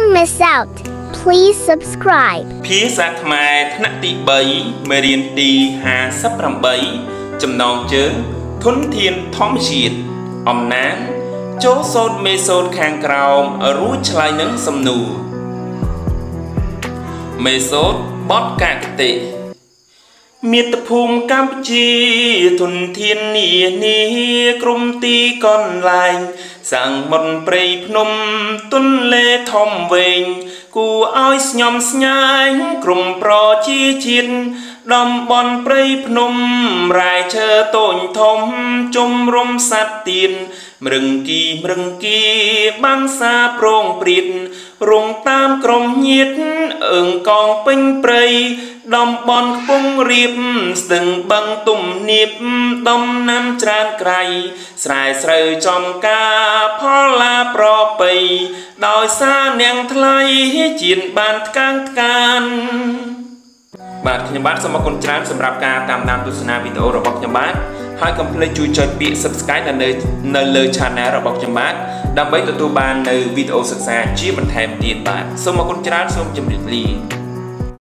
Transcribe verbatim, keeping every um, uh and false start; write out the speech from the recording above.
Don't miss out. Please subscribe. ភាសាខ្មែរថ្នាក់ទីបីមេរៀនទីห้าสิบแปดចំណងជើងធនធានធម្មជាតិអំណាងចូលសូត្រមេសូត្រខាងក្រោមរួចឆ្លើយនឹងសំណួរមេសូត្របទកគតិមាតុភូមិកម្ពុជាធនធាននានាក្រុមទីកន្លែងសាំងមុនព្រៃភ្នំទន្លេធំវែងគួរឲ្យស្ញំស្ញែងក្រុមប្រជាជាតិតំបន់ព្រៃភ្នំរ៉ែឈើតូចធំជំរុំសត្វទៀនមរឹងគីមរឹងគីបាំងសាប្រងព្រាតរងតាមក្រុមញាតអើងកងពេញព្រៃតំបន់ខ្ពង់រាបស្ទឹងបឹងទំនាបដំណាំច្រើនក្រៃស្រែស្រូវចំការផលឡាប្រពៃដោយសារនាងថ្លៃជាតិបានថ្កាងថ្កានបាទខ្ញុំបាទសូមអរគុណច្រើនសម្រាប់ការតាមដានទស្សនាវីដេអូរបស់ខ្ញុំបាទហើយកុំភ្លេចជួយចុចពាក្យ Subscribe នៅនៅលើ Channel របស់ខ្ញុំបាទដើម្បីទទួលបាននៅវីដេអូសិក្សាជាបន្ថែមទៀតបាទសូមអរគុណច្រើនសូមជម្រាបលា